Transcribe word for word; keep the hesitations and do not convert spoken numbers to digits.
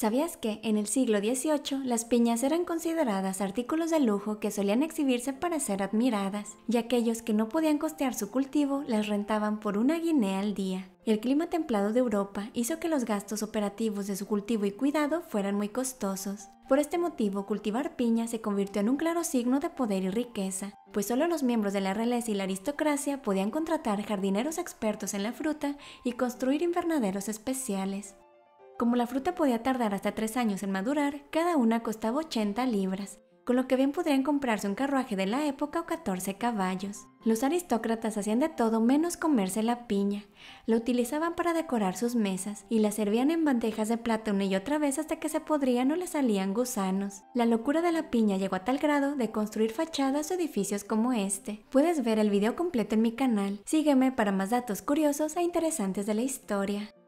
¿Sabías que en el siglo dieciocho las piñas eran consideradas artículos de lujo que solían exhibirse para ser admiradas, y aquellos que no podían costear su cultivo las rentaban por una guinea al día? El clima templado de Europa hizo que los gastos operativos de su cultivo y cuidado fueran muy costosos. Por este motivo, cultivar piña se convirtió en un claro signo de poder y riqueza, pues solo los miembros de la realeza y la aristocracia podían contratar jardineros expertos en la fruta y construir invernaderos especiales. Como la fruta podía tardar hasta tres años en madurar, cada una costaba ochenta libras, con lo que bien podrían comprarse un carruaje de la época o catorce caballos. Los aristócratas hacían de todo menos comerse la piña. La utilizaban para decorar sus mesas y la servían en bandejas de plata una y otra vez hasta que se podrían o le salían gusanos. La locura de la piña llegó a tal grado de construir fachadas o edificios como este. Puedes ver el video completo en mi canal. Sígueme para más datos curiosos e interesantes de la historia.